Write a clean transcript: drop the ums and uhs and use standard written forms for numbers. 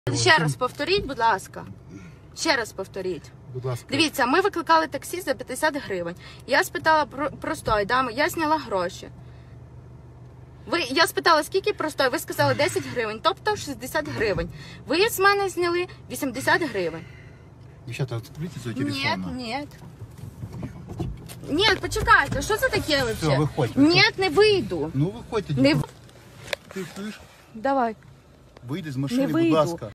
Ще раз повторіть, будь ласка. Ще раз повторіть. Будь ласка. Дивіться, ми викликали таксі за 50 гривень. Я спитала простой, дами, я зняла гроші. Я спитала, скільки простой, ви сказали 10 гривень, тобто 60 гривень. Ви з мене зняли 80 гривень. Дівчата, відкрийте цього телефона. Ні. Ні, почекайте, що це таке Все, взагалі? виходь. Ні, не вийду. Ну виходьте. Не... Ти чуєш? Давай. Вийди з Не машини, будь вийду. ласка.